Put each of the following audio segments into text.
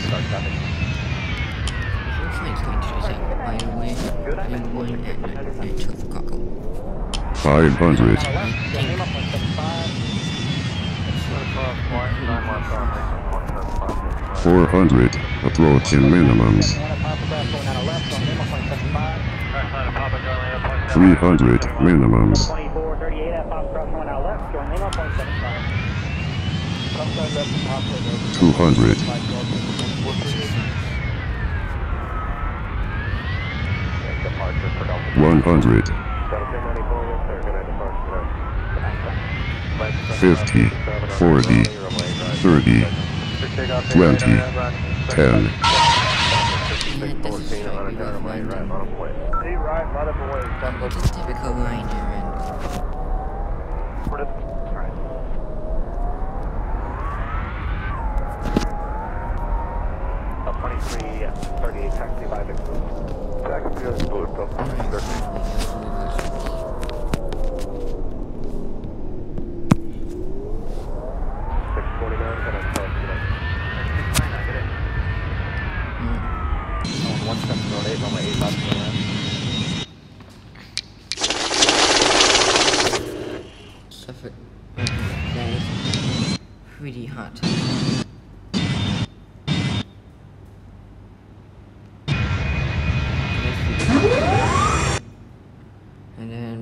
It's going to just say, by the way, anyone at 12 cockle. 500. 400. Approaching minimums. 300 minimums. 200. 100. 50. 40. 30. 20. 10. Just typical line here, and 23, 38, taxi by the taxi is blue, 649, can I start today? 649, I get it. One step to road 8, on my 8 left to the left. Suffolk. That is pretty hot. And then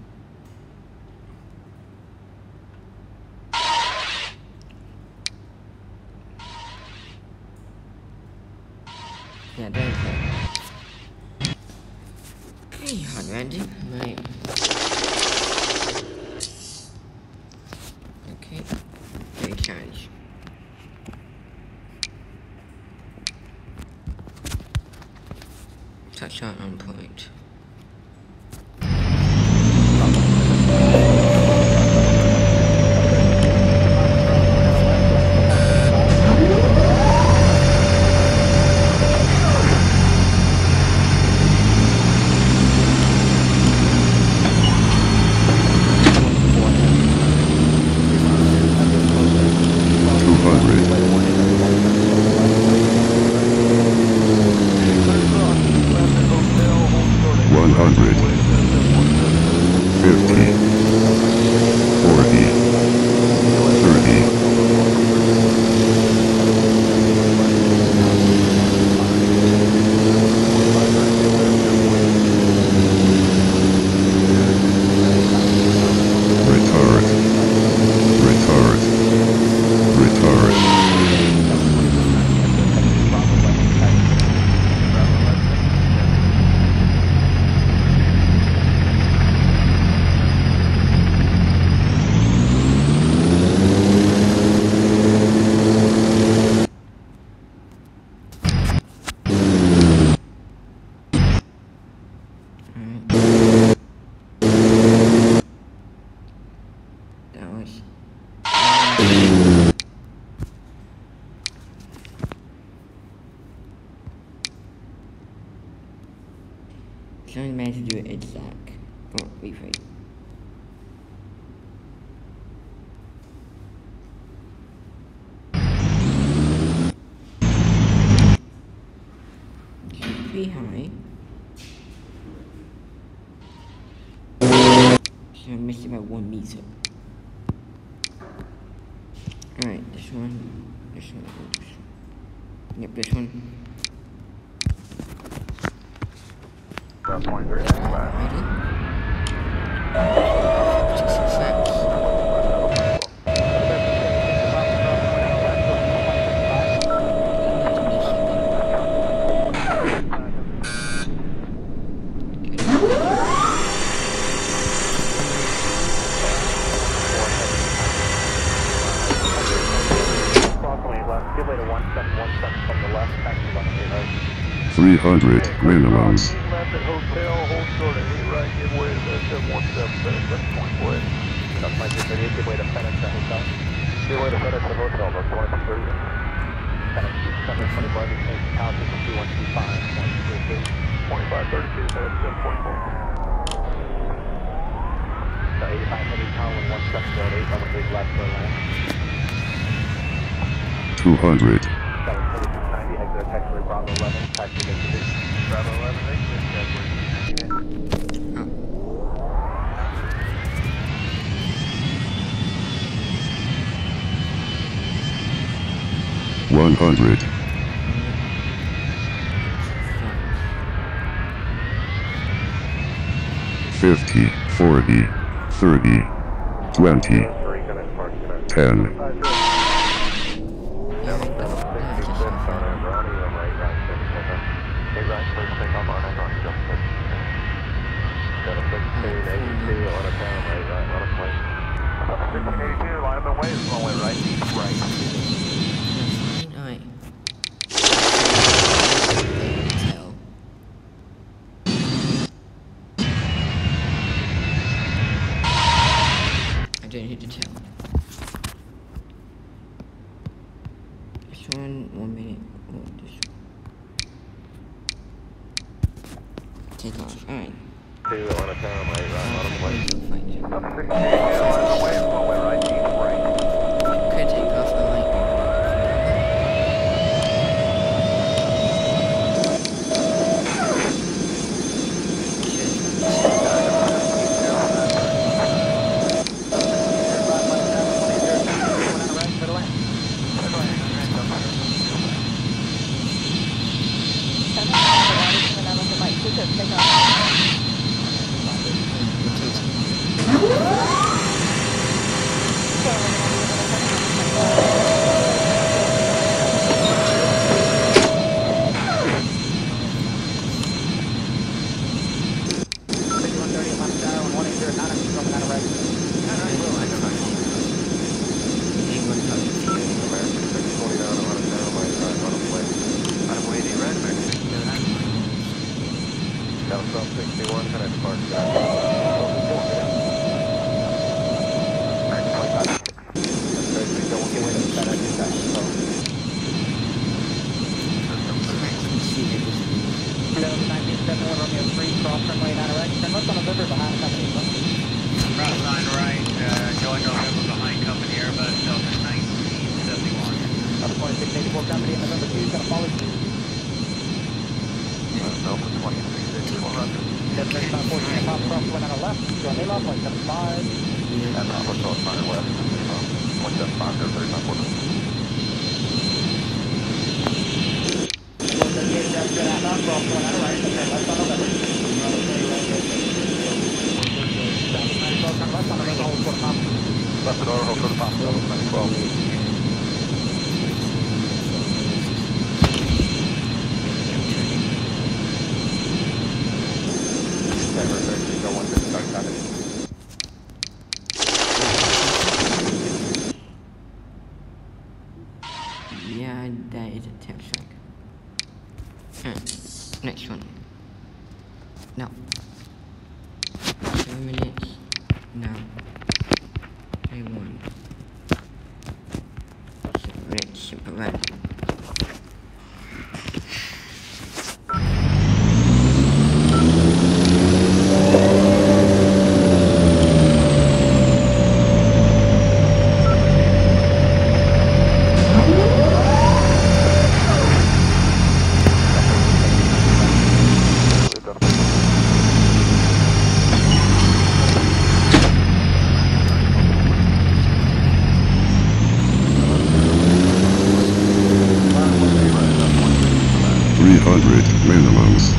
yeah, there's that. Pretty hot, Randy. Right. Okay. Recharge. Touchdown on point. 3 high. So I missed it by 1 meter. Alright, this one. Yep, this one. Ready? 66 laps. Give way to 1 step from the left, taxi left, 300 minimums. Left at hotel, hold short at 8 right, give way to the 1 step, finish left point way. That's my 238, give way to FedEx at hotel. Give way to FedEx at hotel, about 2030. FedEx 725, exchange pound 2125, 2532, FedEx 7.4. So 85 heavy town with 1 step road 8, on the big left for land. 200. 732, 90 100, 50, 40, 30, 20, 10, I didn't hit the tail. This one, 1 minute. Oh, this one. Take off. Alright. Could take off the light. Yeah, that is a tail strike. Next one. No. 7 minutes. No. 21. 7 minutes. Super run. minimums.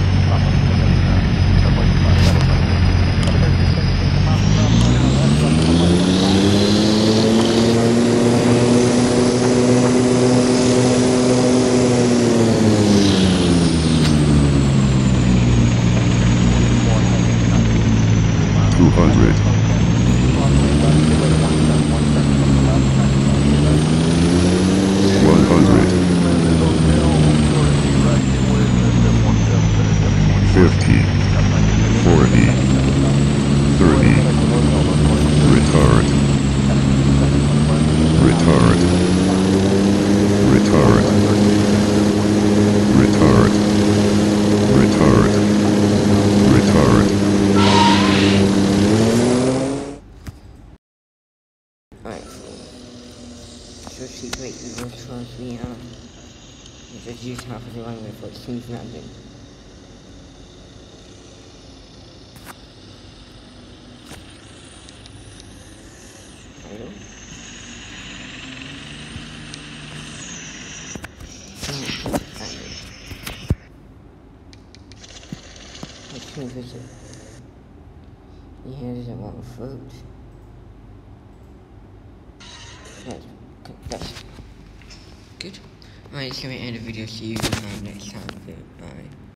Just use half of the runway for a smooth landing. can visit. He handed him all the food. That's Good. Alright, so we end the video. See you next time. Goodbye.